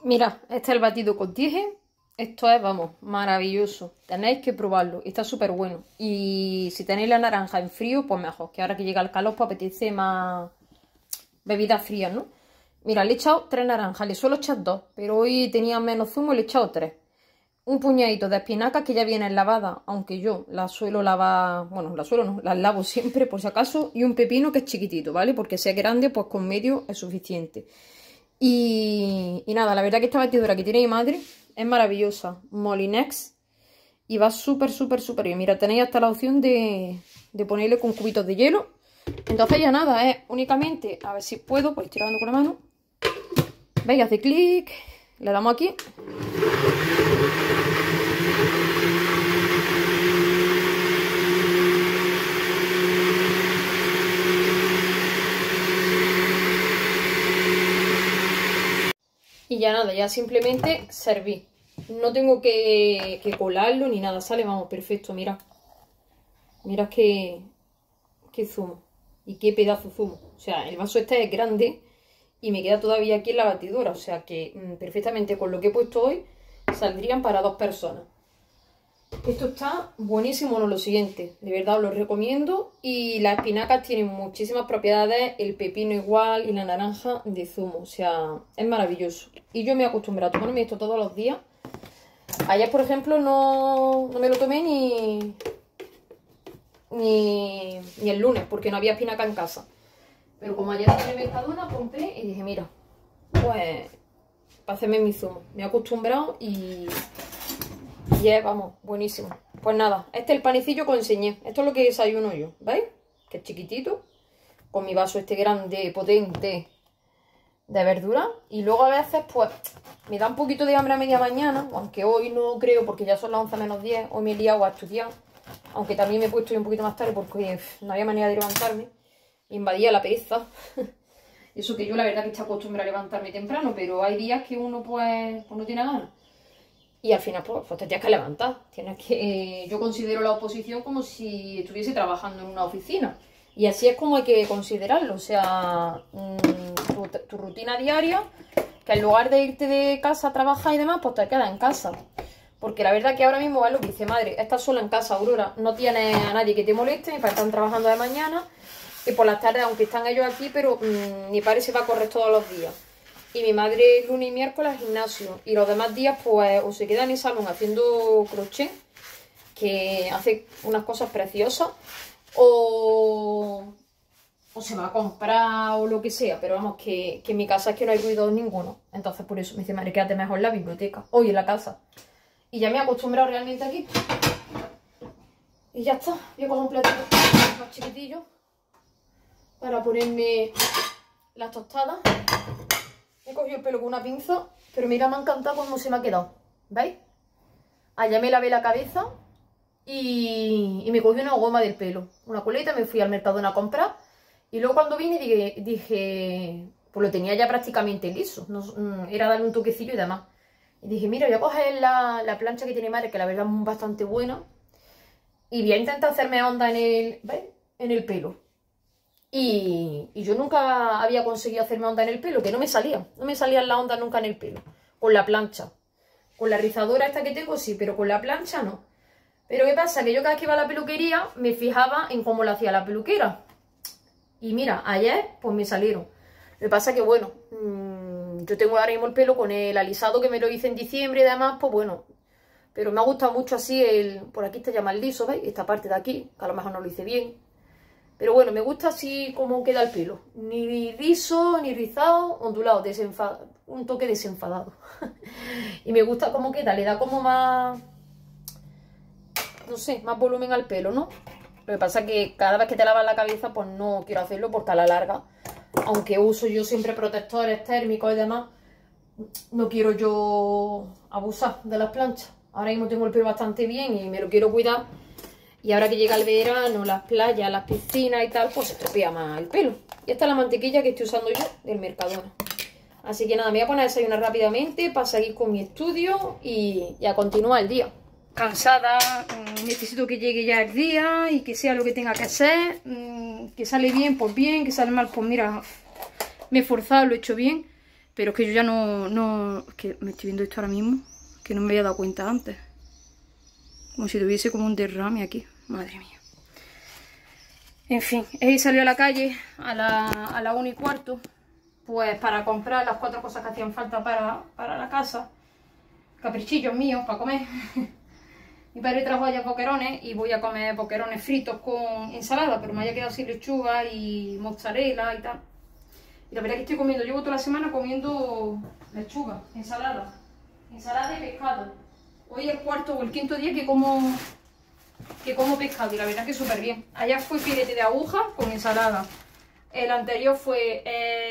Mira, este es el batido que os dije. Esto es, vamos, maravilloso. Tenéis que probarlo. Está súper bueno. Y si tenéis la naranja en frío, pues mejor. Que ahora que llega el calor, pues apetece más bebidas frías, ¿no? Mira, le he echado 3 naranjas. Le suelo echar 2, pero hoy tenía menos zumo y le he echado 3. Un puñadito de espinacas que ya vienen lavadas, aunque yo las suelo lavar, bueno, las suelo no, las lavo siempre por si acaso. Y un pepino que es chiquitito, ¿vale? Porque si es grande, pues con medio es suficiente. Y nada, la verdad que esta batidora que tiene mi madre es maravillosa. Molinex. Y va súper, súper, súper bien. Mira, tenéis hasta la opción de ponerle con cubitos de hielo. Entonces ya nada, es únicamente, a ver si puedo, pues estoy grabando con la mano. ¿Veis? Hace clic, le damos aquí. Y ya nada, ya simplemente serví. No tengo que colarlo ni nada, sale, vamos, perfecto, mirad. Mirad qué zumo. Y qué pedazo de zumo. O sea, el vaso este es grande y me queda todavía aquí en la batidora. O sea que perfectamente con lo que he puesto hoy saldrían para 2 personas. Esto está buenísimo, no lo siguiente. De verdad os lo recomiendo. Y las espinacas tienen muchísimas propiedades. El pepino igual y la naranja de zumo. O sea, es maravilloso. Y yo me he acostumbrado a tomarme esto todos los días. Ayer, por ejemplo, no me lo tomé ni el lunes, porque no había espinaca en casa. Pero como ayer en el Mercadona compré y dije, mira, pues para hacerme mi zumo. Me he acostumbrado y es, vamos, buenísimo. Pues nada, este es el panecillo que os enseñé. Esto es lo que desayuno yo, ¿veis? Que es chiquitito, con mi vaso este grande, potente, de verdura. Y luego a veces, pues, me da un poquito de hambre a media mañana, aunque hoy no creo, porque ya son las 11 menos 10. Hoy me he liado a estudiar, aunque también me he puesto un poquito más tarde porque no había manera de levantarme. Invadía la pereza. Eso que yo la verdad que estoy acostumbrada a levantarme temprano, pero hay días que uno pues no tiene ganas. Y al final pues te tienes que levantar. Tienes que, yo considero la oposición como si estuviese trabajando en una oficina. Y así es como hay que considerarlo. O sea, tu rutina diaria, que en lugar de irte de casa a trabajar y demás, pues te quedas en casa. Porque la verdad que ahora mismo es lo que dice, madre, estás sola en casa, Aurora, no tienes a nadie que te moleste, ni para estar trabajando de mañana. Y por las tardes, aunque están ellos aquí, pero mi padre se va a correr todos los días. Y mi madre lunes y miércoles al gimnasio. Y los demás días, pues, o se queda en el salón haciendo crochet, que hace unas cosas preciosas, o se va a comprar o lo que sea. Pero vamos, que en mi casa es que no hay ruido ninguno. Entonces, por eso me dice, madre, quédate mejor en la biblioteca. Hoy en la casa. Y ya me he acostumbrado realmente aquí. Y ya está. Voy a coger un platito más chiquitillo para ponerme las tostadas. He cogido el pelo con una pinza, pero mira, me ha encantado cómo se me ha quedado. ¿Veis? Allá me lavé la cabeza y me cogí una goma del pelo, una coleta, me fui al Mercadona a comprar. Y luego cuando vine dije pues lo tenía ya prácticamente liso. Era darle un toquecillo y demás. Y dije, mira, voy a coger la plancha que tiene madre, que la verdad es bastante buena. Y voy a intentar hacerme onda ¿veis? En el pelo. Y yo nunca había conseguido hacerme onda en el pelo, que no me salían las ondas nunca en el pelo, con la plancha. Con la rizadora esta que tengo sí, pero con la plancha no. Pero ¿qué pasa? Que yo cada vez que iba a la peluquería me fijaba en cómo lo hacía la peluquera. Y mira, ayer pues me salieron. Lo que pasa que bueno, yo tengo ahora mismo el pelo con el alisado que me lo hice en diciembre y demás, pues bueno. Pero me ha gustado mucho así por aquí está ya más liso, ¿veis? Esta parte de aquí, que a lo mejor no lo hice bien. Pero bueno, me gusta así como queda el pelo. Ni liso, ni rizado, ondulado, un toque desenfadado. Y me gusta cómo queda, le da como más, no sé, más volumen al pelo, ¿no? Lo que pasa es que cada vez que te lavas la cabeza, pues no quiero hacerlo porque a la larga, aunque uso yo siempre protectores térmicos y demás, no quiero yo abusar de las planchas. Ahora mismo tengo el pelo bastante bien y me lo quiero cuidar. Y ahora que llega el verano, las playas, las piscinas y tal, pues se estropea más el pelo. Y esta es la mantequilla que estoy usando yo del Mercadona. Así que nada, me voy a poner a desayunar rápidamente para seguir con mi estudio y a continuar el día. Cansada, necesito que llegue ya el día y que sea lo que tenga que hacer. Que sale bien, pues bien, que sale mal, pues mira, me he esforzado, lo he hecho bien. Pero es que yo ya no... Es que me estoy viendo esto ahora mismo, que no me había dado cuenta antes. Como si tuviese como un derrame aquí. Madre mía. En fin, he salido a la calle a la 1:15, pues para comprar las 4 cosas que hacían falta para la casa. Caprichillos míos para comer. Mi padre trajo allá boquerones y voy a comer boquerones fritos con ensalada, pero me haya quedado sin lechuga y mozzarella y tal. Y la verdad es que estoy comiendo, llevo toda la semana comiendo lechuga, ensalada y pescado. Hoy es el cuarto o el quinto día que como pescado y la verdad es que súper bien. Allá fue filete de aguja con ensalada. El anterior fue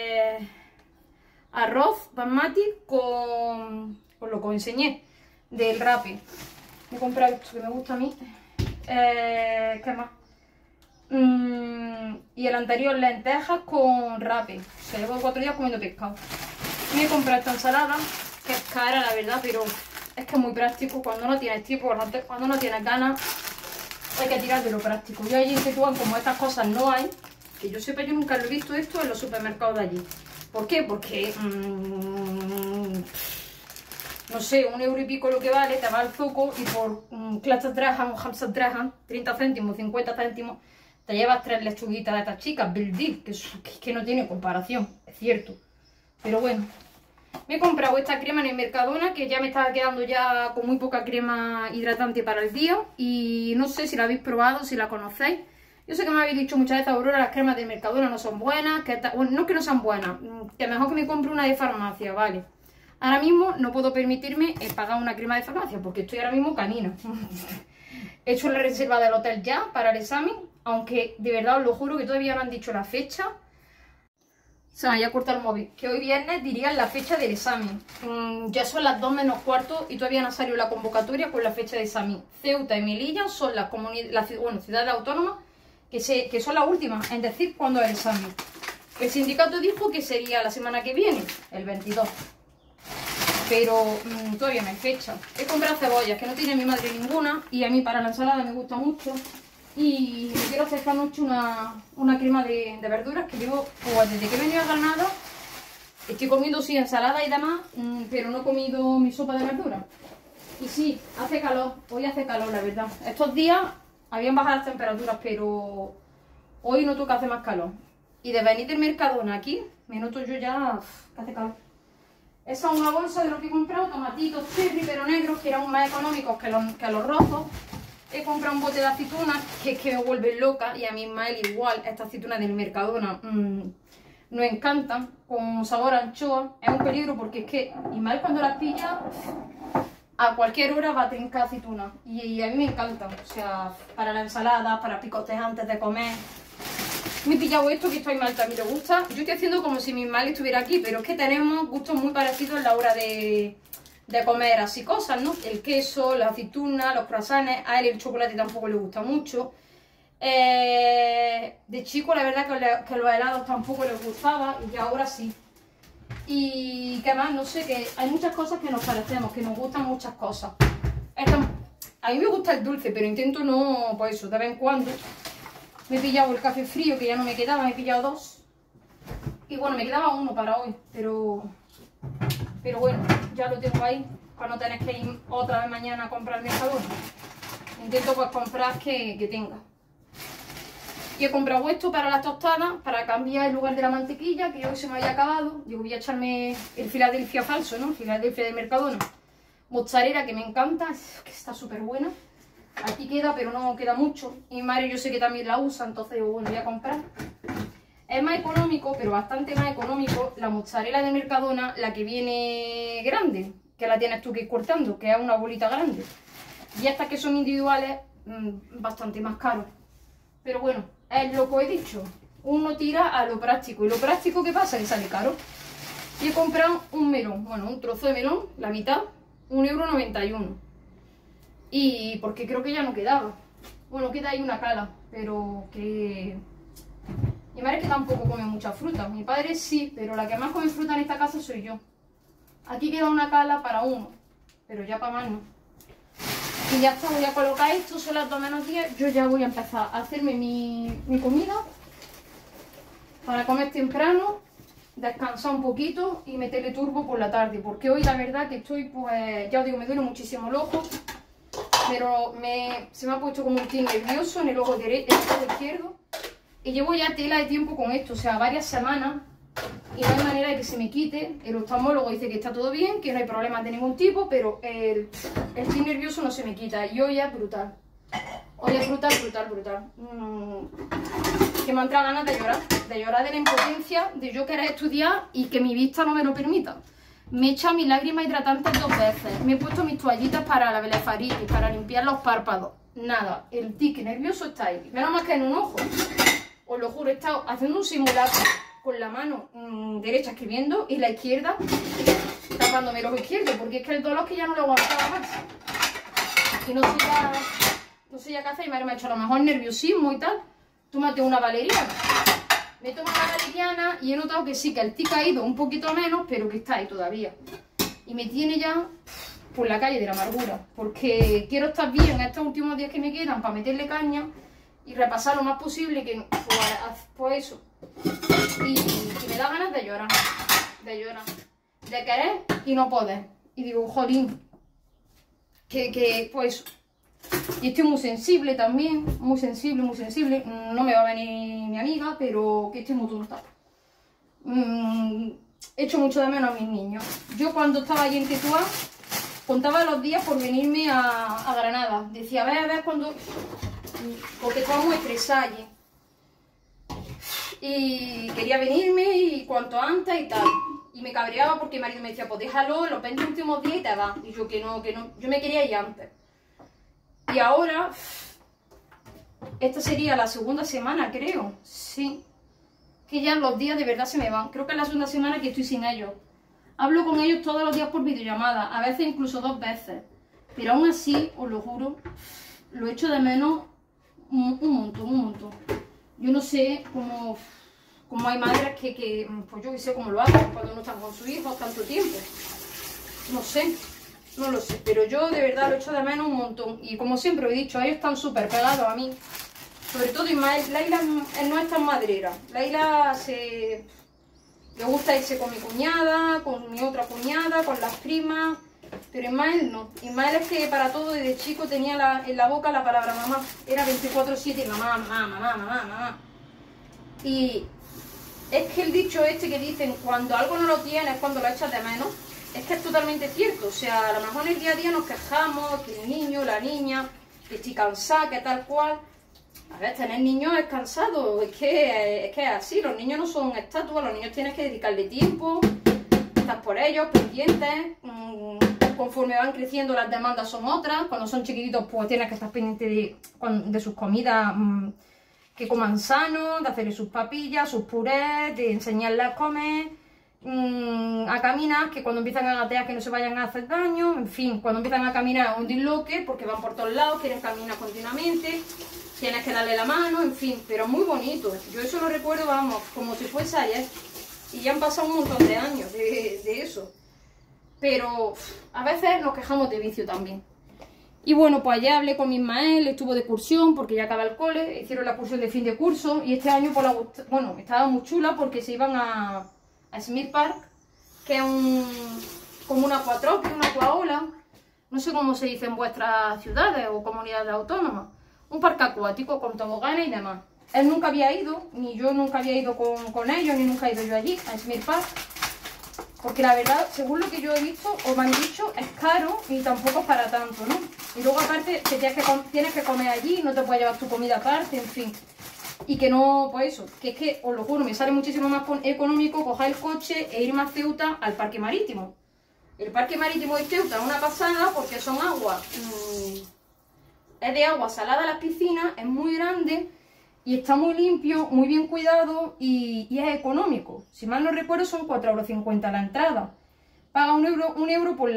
arroz basmati con lo que os enseñé del Rappi. Me he comprado esto que me gusta a mí. ¿Qué más? Y el anterior lentejas con Rappi. O sea, llevo 4 días comiendo pescado. Me he comprado esta ensalada, que es cara la verdad, pero es que es muy práctico. Cuando no tienes tiempo, cuando no tienes ganas, hay que tirar de lo práctico. Yo allí en Tetuán, como estas cosas no hay, que yo sepa, yo nunca lo he visto esto en los supermercados de allí. ¿Por qué? Porque no sé, 1 euro y pico lo que vale, te va al zoco y por clases drahan o hamsas drahan, 30 céntimos, 50 céntimos, te llevas 3 lechuguitas de estas chicas, Bildil, que no tiene comparación, es cierto. Pero bueno, me he comprado esta crema en el Mercadona, que ya me estaba quedando ya con muy poca crema hidratante para el día. Y no sé si la habéis probado, si la conocéis. Yo sé que me habéis dicho muchas veces, Aurora, las cremas del Mercadona no son buenas, bueno, no es que no sean buenas, que mejor que me compre una de farmacia, vale. Ahora mismo no puedo permitirme pagar una crema de farmacia, porque estoy ahora mismo canina. He hecho la reserva del hotel ya para el examen, aunque de verdad os lo juro que todavía no han dicho la fecha. Se me había cortado el móvil. Que hoy viernes dirían la fecha del examen. Ya son las 2 menos cuarto y todavía no ha salido la convocatoria con la fecha de examen. Ceuta y Melilla son las ciudades autónomas que son las últimas en decir cuándo es el examen. El sindicato dijo que sería la semana que viene, el 22. Pero todavía no hay fecha. He comprado cebollas, que no tiene mi madre ninguna, y a mí para la ensalada me gusta mucho. Y me quiero hacer esta noche una crema de verduras que llevo, pues desde que he venido a Granada, estoy comiendo sí ensalada y demás, pero no he comido mi sopa de verduras. Y sí, hace calor, hoy hace calor la verdad. Estos días habían bajado las temperaturas, pero hoy noto que hace más calor. Y de venir del Mercadona aquí, me noto yo ya que hace calor. Esa es una bolsa de lo que he comprado, tomatitos cherry pero negros, que eran más económicos que los rojos. He comprado un bote de aceitunas, que es que me vuelven loca, y a mi Ismael igual, estas aceitunas del Mercadona nos encantan, con sabor a anchoa. Es un peligro porque es que Ismael cuando las pilla, a cualquier hora va a trincar aceitunas, y a mí me encantan, o sea, para la ensalada, para picotes antes de comer. Me he pillado esto, que esto a Ismael también le gusta. Yo estoy haciendo como si mi Ismael estuviera aquí, pero es que tenemos gustos muy parecidos a la hora de comer así cosas, ¿no? El queso, la aceituna, los croissants. A él el chocolate tampoco le gusta mucho. De chico la verdad que los helados tampoco les gustaba, y ahora sí. Y que más, no sé, que hay muchas cosas que nos parecemos, que nos gustan muchas cosas. A mí me gusta el dulce, pero intento no, pues eso, de vez en cuando. Me he pillado el café frío, que ya no me quedaba, me he pillado 2. Y bueno, me quedaba 1 para hoy, pero bueno, ya lo tengo ahí, para no tener que ir otra vez mañana a comprar el Mercadona. Intento pues comprar que tenga. Y he comprado esto para las tostadas, para cambiar el lugar de la mantequilla, que hoy se me había acabado. Yo voy a echarme el Filadelfia falso, ¿no? El Filadelfia del Mercadona. Mozzarella, que me encanta, que está súper buena. Aquí queda, pero no queda mucho. Y mi madre yo sé que también la usa, entonces bueno, voy a comprar. Es más económico, pero bastante más económico, la mozzarella de Mercadona, la que viene grande, que la tienes tú que ir cortando, que es una bolita grande. Y estas que son individuales, bastante más caro. Pero bueno, es lo que he dicho. Uno tira a lo práctico. ¿Y lo práctico qué pasa? Que sale caro. Y he comprado un melón, bueno, un trozo de melón, la mitad, 1,91 €. Y porque creo que ya no quedaba. Bueno, queda ahí una cala, pero que... Mi madre es que tampoco come mucha fruta. Mi padre sí, pero la que más come fruta en esta casa soy yo. Aquí queda una cala para uno, pero ya para más no. Y ya está, voy a colocar esto, son las 2 menos 10. Yo ya voy a empezar a hacerme mi comida para comer temprano descansar un poquito y meterle turbo por la tarde, porque hoy la verdad que estoy, pues, ya os digo, me duele muchísimo el ojo, pero se me ha puesto como un tic nervioso en el ojo izquierdo, y llevo ya tela de tiempo con esto, o sea, varias semanas, y no hay manera de que se me quite. El oftalmólogo dice que está todo bien, que no hay problemas de ningún tipo, pero el tic nervioso no se me quita, y hoy es brutal. Hoy es brutal. Que me han entrado ganas de llorar de la impotencia de yo querer estudiar y que mi vista no me lo permita. Me he echado mis lágrimas hidratantes 2 veces, me he puesto mis toallitas para la blefaritis, para limpiar los párpados. Nada, el tic nervioso está ahí. Menos más que en un ojo. Os lo juro, he estado haciendo un simulacro con la mano derecha escribiendo y la izquierda tapándome el ojo izquierdo, porque es que el dolor que ya no lo aguantaba más. Y no sé ya qué hacer, y me ha hecho a lo mejor nerviosismo y tal. Tómate una valeriana. Me tomo una valeriana y he notado que sí, que el tic ha ido un poquito menos, pero que está ahí todavía. Y me tiene ya por la calle de la amargura, porque quiero estar bien estos últimos días que me quedan para meterle caña y repasar lo más posible, que pues eso. Y me da ganas de llorar, de querer y no poder. Y digo, jolín, que pues... Y estoy muy sensible también, muy sensible. No me va a venir mi amiga, pero que estoy muy tonta. Echo mucho de menos a mis niños. Yo cuando estaba allí en Tetuán, contaba los días por venirme a Granada. Decía, a ver cuando... Porque estaba muy estresada allí. Y quería venirme y cuanto antes y tal. Y me cabreaba porque mi marido me decía, pues déjalo los 20 últimos días y te vas. Y yo que no. Yo me quería ir antes. Y ahora, esta sería la segunda semana, creo, sí, que ya los días de verdad se me van. Creo que es la segunda semana que estoy sin ellos. Hablo con ellos todos los días por videollamada, a veces incluso 2 veces. Pero aún así, os lo juro, lo echo de menos un montón. Yo no sé cómo hay madres que pues yo que sé cómo lo hacen cuando no están con sus hijos tanto tiempo. No lo sé, pero yo de verdad lo echo de menos un montón. Y como siempre he dicho, ellos están súper pegados a mí. Sobre todo Ismael. Laila no es tan madrera. Laila le gusta irse con mi cuñada, con mi otra cuñada, con las primas. Pero Ismael no. Ismael es que para todo desde chico tenía en la boca la palabra mamá. Era 24/7 mamá. Y es que el dicho este que dicen, cuando algo no lo tienes es cuando lo echas de menos. Es que es totalmente cierto, o sea, a lo mejor en el día a día nos quejamos, que el niño, la niña, que estoy cansada, que tal cual. A ver, tener niños es cansado, es que es así, los niños no son estatuas, los niños tienes que dedicarle tiempo, estás por ellos, pendientes, conforme van creciendo las demandas son otras, cuando son chiquititos pues tienes que estar pendiente de sus comidas, que coman sano, de hacerle sus papillas, sus purés, de enseñarles a comer... a caminar, que cuando empiezan a gatear que no se vayan a hacer daño, en fin, cuando empiezan a caminar a un disloque porque van por todos lados, quieren caminar continuamente, tienes que darle la mano, en fin, pero muy bonito. Yo eso lo recuerdo, vamos, como si fuese ayer, y ya han pasado un montón de años de eso, pero a veces nos quejamos de vicio también. Y bueno, pues ayer hablé con mi Ismael, estuvo de excursión porque ya acaba el cole, hicieron la excursión de fin de curso, y este año pues bueno, estaba muy chula porque se iban a Smith Park, que es como una aquatrope, una aquaola, no sé cómo se dice en vuestras ciudades o comunidades autónomas, un parque acuático con toboganes y demás. Él nunca había ido, ni yo nunca había ido con ellos, ni nunca he ido yo allí, a Smith Park, porque la verdad, según lo que yo he visto, o me han dicho, es caro y tampoco es para tanto, ¿no? Y luego aparte, que tienes que comer allí, no te puedes llevar tu comida aparte, en fin. Y que no, pues eso, que es que, os lo juro, me sale muchísimo más económico coger el coche e irme a Ceuta al parque marítimo. El parque marítimo de Ceuta es una pasada porque son aguas, es de agua salada las piscinas, es muy grande y está muy limpio, muy bien cuidado y es económico. Si mal no recuerdo son 4,50 € la entrada. Paga un euro por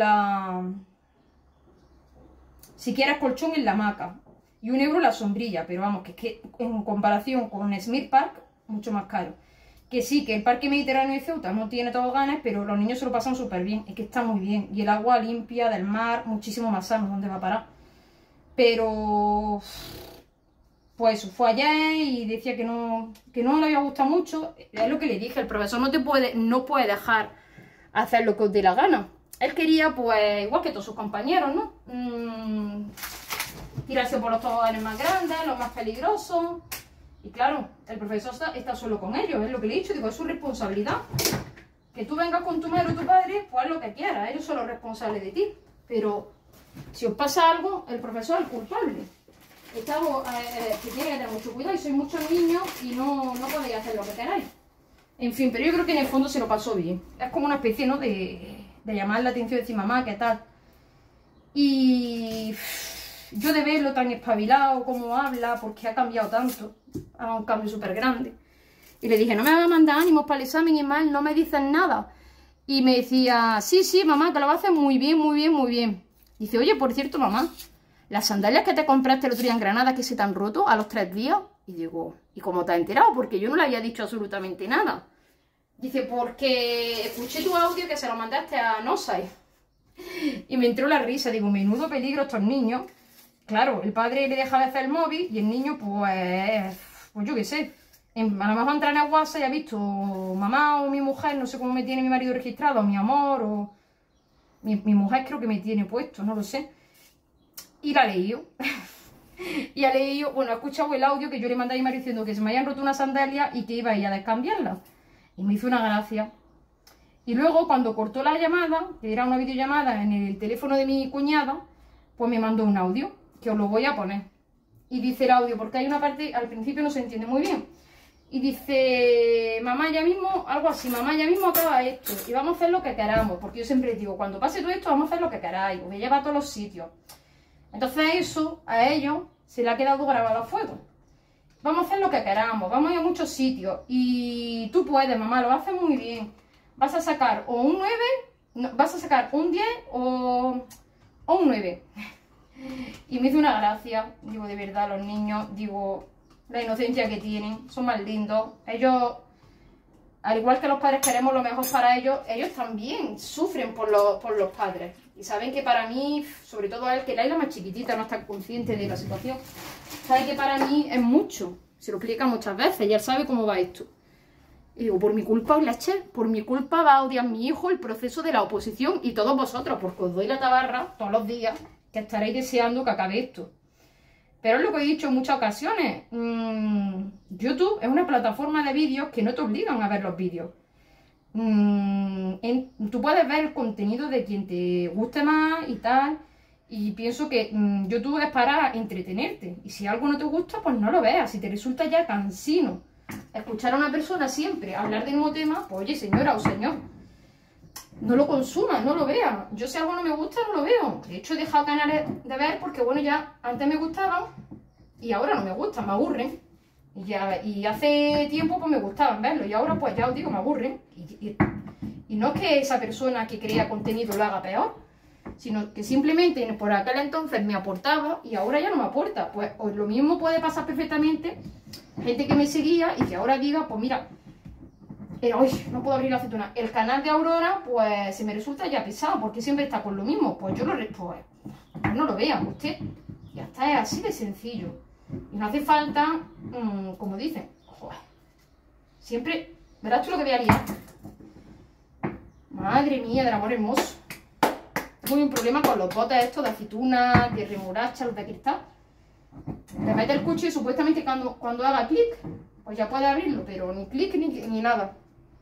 si quieres colchón en la hamaca. Y 1 € la sombrilla, pero vamos, que es que en comparación con Smith Park, mucho más caro. Que sí, que el parque mediterráneo de Ceuta no tiene toboganes, pero los niños se lo pasan súper bien, es que está muy bien. Y el agua limpia del mar, muchísimo más sano, ¿dónde va a parar? Pero pues eso, fue ayer y decía que no le había gustado mucho. Es lo que le dije, el profesor no puede dejar hacer lo que os dé la gana. Él quería, pues, igual que todos sus compañeros, ¿no? Tirarse por los toboganes más grandes, los más peligrosos. Y claro, el profesor está solo con ellos, es lo que le he dicho, digo, es su responsabilidad. Que tú vengas con tu madre o tu padre, pues haz lo que quieras, ellos son los responsables de ti. Pero si os pasa algo, el profesor es el culpable. Estamos, que tiene que tener mucho cuidado y sois muchos niños y no podéis hacer lo que queráis. En fin, pero yo creo que en el fondo se lo pasó bien. Es como una especie, ¿no?, de llamar la atención y decir, mamá, ¿qué tal? Y yo de verlo tan espabilado, como habla, porque ha cambiado tanto, ha un cambio súper grande. Y le dije, no me vas a mandar ánimos para el examen y mal, no me dicen nada. Y me decía, sí, mamá, que lo vas a hacer muy bien, muy bien, muy bien. Dice, oye, por cierto, mamá, las sandalias que te compraste el otro día en Granada, que se te han roto a los 3 días. Y digo, ¿y cómo te has enterado? Porque yo no le había dicho absolutamente nada. Dice, porque escuché tu audio que se lo mandaste a Nosai. Y me entró la risa, digo, menudo peligro estos niños. Claro, el padre le deja de hacer el móvil y el niño, pues yo qué sé. A lo mejor entra en el WhatsApp y ha visto mamá o mi mujer, no sé cómo me tiene mi marido registrado, mi amor, o mi mujer creo que me tiene puesto, no lo sé. Y la ha leído. Y ha leído, bueno, ha escuchado el audio que yo le mandé a mi marido diciendo que se me habían roto una sandalia y que iba a ir a descambiarla. Y me hizo una gracia. Y luego, cuando cortó la llamada, que era una videollamada en el teléfono de mi cuñada, pues me mandó un audio, que os lo voy a poner. Y dice el audio, porque hay una parte, al principio no se entiende muy bien. Y dice, mamá, ya mismo, algo así, mamá, ya mismo acaba esto. Y vamos a hacer lo que queramos, porque yo siempre digo, cuando pase todo esto, vamos a hacer lo que queráis. Os voy a llevar a todos los sitios. Entonces eso, a ellos, se le ha quedado grabado a fuego. Vamos a hacer lo que queramos, vamos a ir a muchos sitios. Y tú puedes, mamá, lo haces muy bien. Vas a sacar o un 9, no, vas a sacar un 10 o un 9. Y me hizo una gracia, digo, de verdad, los niños, digo, la inocencia que tienen, son más lindos. Ellos, al igual que los padres queremos lo mejor para ellos, ellos también sufren por los padres. Y saben que para mí, sobre todo a él, que la más chiquitita, no está consciente de la situación, sabe que para mí es mucho. Se lo explica muchas veces y él sabe cómo va esto. Y digo, por mi culpa os la eché, por mi culpa va a odiar mi hijo el proceso de la oposición y todos vosotros, porque os doy la tabarra todos los días, que estaréis deseando que acabe esto. Pero es lo que he dicho en muchas ocasiones, YouTube es una plataforma de vídeos que no te obligan a ver los vídeos. Tú puedes ver el contenido de quien te guste más y tal, y pienso que YouTube es para entretenerte, y si algo no te gusta, pues no lo veas. Si te resulta ya cansino escuchar a una persona siempre hablar del mismo tema, pues oye, señora o señor, no lo consumas, no lo veas. Yo si algo no me gusta, no lo veo. De hecho, he dejado canales de ver porque, bueno, ya antes me gustaban y ahora no me gustan, me aburren. Y hace tiempo pues me gustaban verlos y ahora pues ya os digo, me aburren. Y no es que esa persona que crea contenido lo haga peor, sino que simplemente por aquel entonces me aportaba y ahora ya no me aporta. Pues lo mismo puede pasar perfectamente gente que me seguía y que ahora diga, pues mira, hoy no puedo abrir la aceituna. El canal de Aurora, pues se me resulta ya pesado porque siempre está con lo mismo. Pues yo pues no lo vean usted. Ya está, es así de sencillo. Y no hace falta, como dicen, joder, siempre, verás tú lo que voy a liar. Madre mía, del amor hermoso. Tengo un problema con los botes estos de aceituna, de remolacha, los de cristal. Le mete el cuchillo y supuestamente cuando haga clic, pues ya puede abrirlo, pero ni clic ni nada.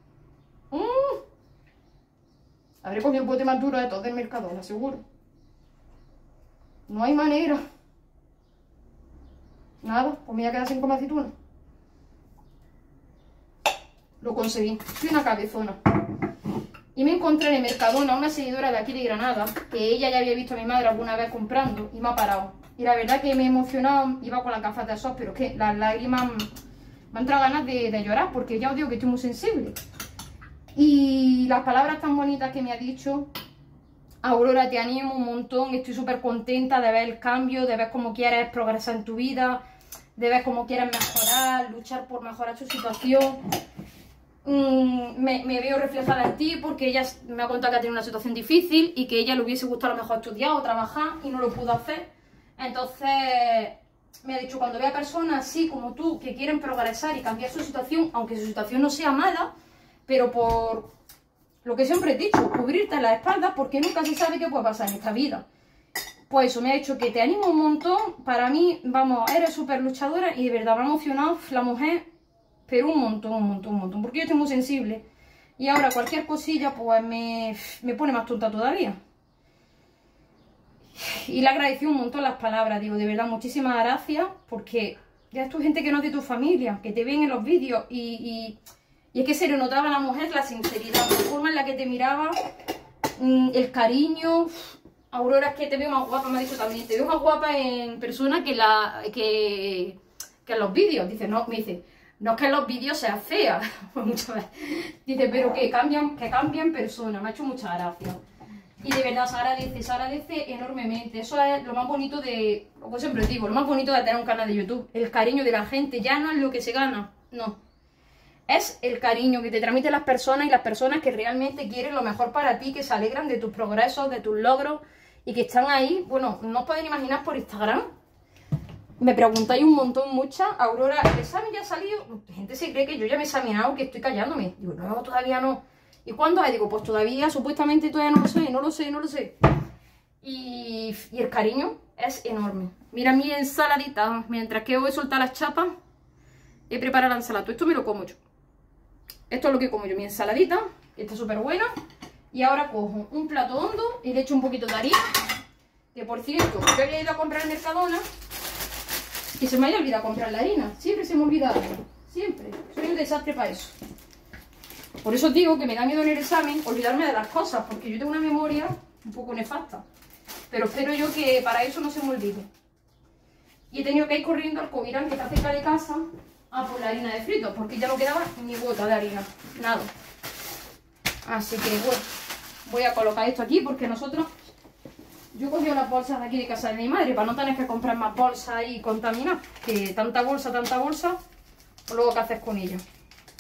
Habré cogido el bote más duro de todos del Mercadona, seguro. No hay manera. Nada, pues me voy a quedar sin comer aceituna. Lo conseguí. Soy una cabezona. Y me encontré en el Mercadona una seguidora de aquí de Granada, que ella ya había visto a mi madre alguna vez comprando y me ha parado. Y la verdad que me he emocionado, iba con las gafas de sol, pero es que las lágrimas me han entrado ganas de llorar, porque ya os digo que estoy muy sensible. Y las palabras tan bonitas que me ha dicho, Aurora, te animo un montón, estoy súper contenta de ver el cambio, de ver cómo quieres progresar en tu vida, de ver cómo quieres mejorar, luchar por mejorar tu situación. Me veo reflejada en ti porque ella me ha contado que ha tenido una situación difícil y que a ella le hubiese gustado a lo mejor estudiar o trabajar y no lo pudo hacer. Entonces, me ha dicho, cuando vea personas así como tú, que quieren progresar y cambiar su situación, aunque su situación no sea mala, pero por lo que siempre he dicho, cubrirte la espalda, porque nunca se sabe qué puede pasar en esta vida. Pues eso me ha dicho que te animo un montón. Para mí, vamos, eres súper luchadora y de verdad me ha emocionado la mujer, pero un montón, porque yo estoy muy sensible. Y ahora cualquier cosilla, pues me pone más tonta todavía. Y le agradecí un montón las palabras, digo, de verdad, muchísimas gracias, porque ya es tu gente que no es de tu familia, que te ven en los vídeos y es que se le notaba a la mujer la sinceridad, la forma en la que te miraba, el cariño. Aurora, es que te veo más guapa, me ha dicho también, te veo más guapa en persona que en los vídeos. Dice, no, me dice, no es que en los vídeos sea fea, pues muchas veces. Dice, pero que cambian persona, me ha hecho muchas gracias. Y de verdad se agradece enormemente. Eso es lo más bonito de, como siempre digo, lo más bonito de tener un canal de YouTube. El cariño de la gente, ya no es lo que se gana, no. Es el cariño que te transmiten las personas y las personas que realmente quieren lo mejor para ti, que se alegran de tus progresos, de tus logros y que están ahí. Bueno, no os podéis imaginar por Instagram. Me preguntáis un montón, muchas. Aurora, ¿el examen ya ha salido? La gente se cree que yo ya me he examinado, que estoy callándome. Digo, no, todavía no. ¿Y cuándo es? Digo, pues todavía, supuestamente todavía no lo sé. Y el cariño es enorme. Mira mi ensaladita. Mientras que voy a soltar las chapas, he preparado la ensalada. Esto me lo como yo. Esto es lo que como yo, mi ensaladita, que está súper buena. Y ahora cojo un plato hondo y le echo un poquito de harina. Que por cierto, yo había ido a comprar en Mercadona y se me había olvidado comprar la harina. Siempre se me olvida algo. Siempre. Soy un desastre para eso. Por eso os digo que me da miedo en el examen olvidarme de las cosas, porque yo tengo una memoria un poco nefasta. Pero espero yo que para eso no se me olvide. Y he tenido que ir corriendo al Covirán, que está cerca de casa, a por la harina de frito, porque ya no quedaba ni gota de harina, nada. Así que bueno, voy a colocar esto aquí porque yo he cogido las bolsas de aquí de casa de mi madre para no tener que comprar más bolsas y contaminar, que tanta bolsa, luego qué haces con ella.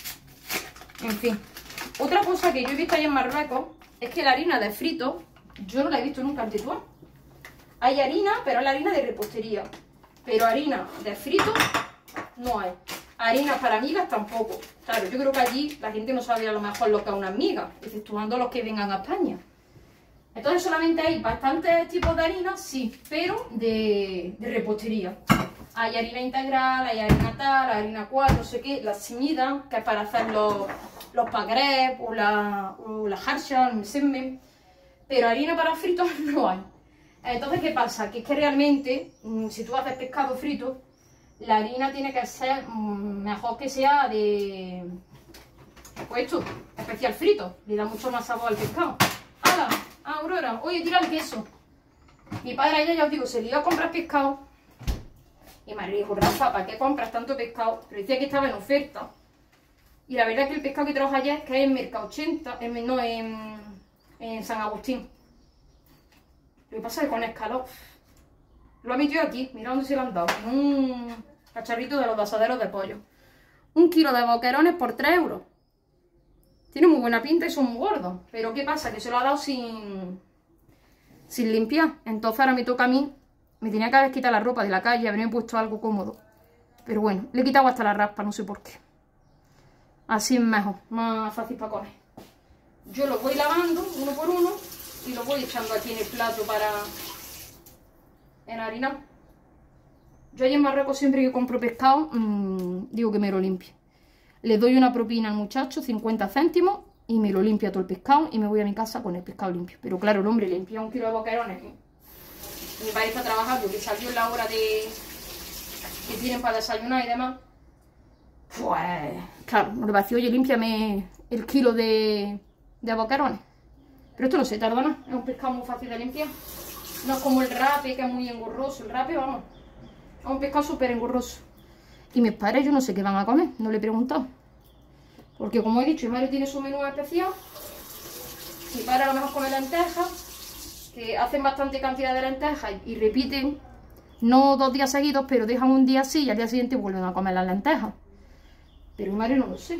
En fin, otra cosa que yo he visto allá en Marruecos es que la harina de frito, yo no la he visto nunca en Tetuán. Hay harina, pero es la harina de repostería, pero harina de frito no hay. Harina para migas tampoco. Claro, yo creo que allí la gente no sabe a lo mejor lo que es una miga, exceptuando los que vengan a España. Entonces solamente hay bastantes tipos de harina, sí, pero de repostería. Hay harina integral, hay harina tal, harina cual, no sé qué, la semida, que es para hacer los pagreb o la harsha, el msemme. Pero harina para fritos no hay. Entonces, ¿qué pasa? Que es que realmente, si tú haces pescado frito, la harina tiene que ser mejor que sea de, pues esto, especial frito. Le da mucho más sabor al pescado. ¡Hala! Aurora, oye, tira el queso. Mi padre ayer, ya os digo, se le iba a comprar pescado. Y me dijo, Rafa, ¿para qué compras tanto pescado? Pero decía que estaba en oferta. Y la verdad es que el pescado que trajo ayer, que es en Mercado 80, no, en San Agustín. Lo que pasa es que con el calor lo ha metido aquí, mira dónde se lo han dado. En un cacharrito de los asaderos de pollo. 1 kilo de boquerones por 3 euros. Tiene muy buena pinta y son muy gordos. Pero ¿qué pasa? Que se lo ha dado sin limpiar. Entonces ahora me toca a mí. Me tenía que haber quitado la ropa de la calle, haberme puesto algo cómodo. Pero bueno, le he quitado hasta la raspa, no sé por qué. Así es mejor, más fácil para comer. Yo los voy lavando uno por uno y los voy echando aquí en el plato para enharinar. Yo allí en Marruecos siempre que compro pescado, digo que me lo limpie. Le doy una propina al muchacho, 50 céntimos, y me lo limpia todo el pescado y me voy a mi casa con el pescado limpio. Pero claro, el hombre limpia 1 kilo de boquerones. Mi padre está trabajando, que salió en la hora que tienen para desayunar y demás. Pues, claro, me lo vacío, oye, límpiame el kilo de boquerones. Pero esto no se tarda nada, es un pescado muy fácil de limpiar. No es como el rape, que es muy engorroso. El rape, vamos, es un pescado súper engorroso. Y mis padres, yo no sé qué van a comer, no le he preguntado. Porque como he dicho, mi madre tiene su menú especial. Mi padre a lo mejor come lentejas, que hacen bastante cantidad de lentejas y repiten, no 2 días seguidos, pero dejan un día así y al día siguiente vuelven a comer las lentejas. Pero mi madre no lo sé.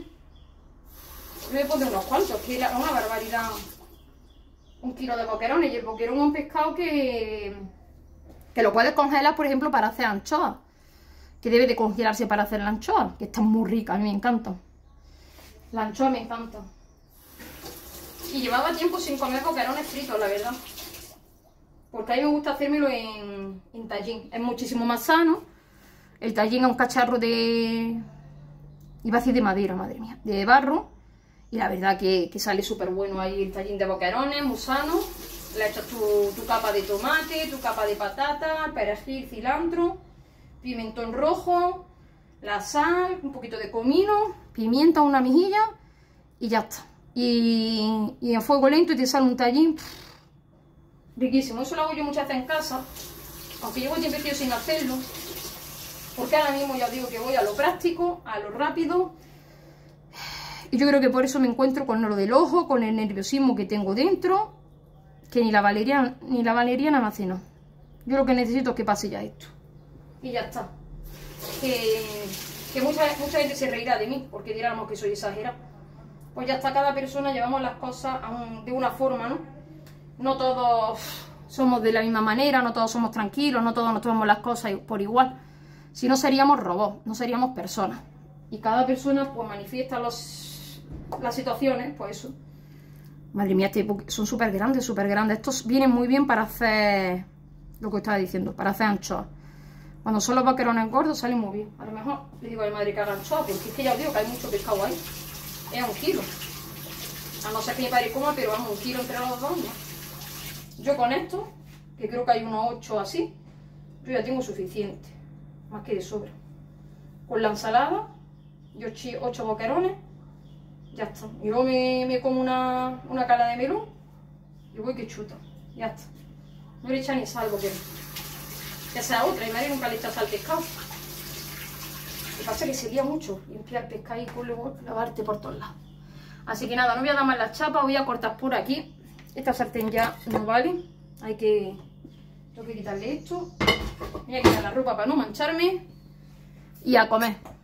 Yo le pondré unos cuantos, que es una barbaridad. 1 kilo de boquerones, y el boquerón es un pescado que lo puedes congelar, por ejemplo, para hacer anchoas. que debe de congelarse para hacer la anchoa, que están muy ricas, a mí me encantan. La anchoa me encanta. Y llevaba tiempo sin comer boquerones fritos, la verdad. Porque a mí me gusta hacérmelo en tallín. Es muchísimo más sano. El tallín es un cacharro de... iba a decir de madera, madre mía. De barro. Y la verdad que sale súper bueno ahí el tallín de boquerones, muy sano. Le echas tu capa de tomate, tu capa de patata, perejil, cilantro, pimentón rojo, la sal, un poquito de comino, pimienta, una mejilla y ya está. Y en fuego lento y te sale un tallín riquísimo. Eso lo hago yo muchas veces en casa, aunque llevo tiempo sin hacerlo, porque ahora mismo ya os digo que voy a lo práctico, a lo rápido. Y yo creo que por eso me encuentro con lo del ojo, con el nerviosismo que tengo dentro, que ni la valeriana me hace nada. Yo lo que necesito es que pase ya esto. Y ya está. Que mucha gente se reirá de mí, porque dirán que soy exagerada. Pues ya está, cada persona llevamos las cosas de una forma, ¿no? No todos somos de la misma manera, no todos somos tranquilos, no todos nos tomamos las cosas por igual. Si no seríamos robots, no seríamos personas. Y cada persona pues manifiesta las situaciones, pues eso. Madre mía, son súper grandes, súper grandes. Estos vienen muy bien para hacer lo que estaba diciendo, para hacer anchoas. Cuando son los boquerones gordos salen muy bien. A lo mejor le digo a mi madre que haga anchoas, porque es que ya os digo que hay mucho pescado ahí. Es 1 kilo. A no ser que mi padre coma, pero vamos, 1 kilo entre los dos, ¿no? Yo con esto, que creo que hay unos 8 así, yo ya tengo suficiente. Más que de sobra. Con la ensalada y 8 boquerones, ya está. Y luego me como una cala de melón y voy que chuta. Ya está. No le echa ni sal porque que sea otra. Y madre nunca le echa sal al pescado. Lo que pasa es que sería mucho limpiar pescado y luego lavarte por todos lados. Así que nada, no voy a dar más la chapa, voy a cortar por aquí. Esta sartén ya no vale. Tengo que quitarle esto. Voy a quitar la ropa para no mancharme. Y a comer.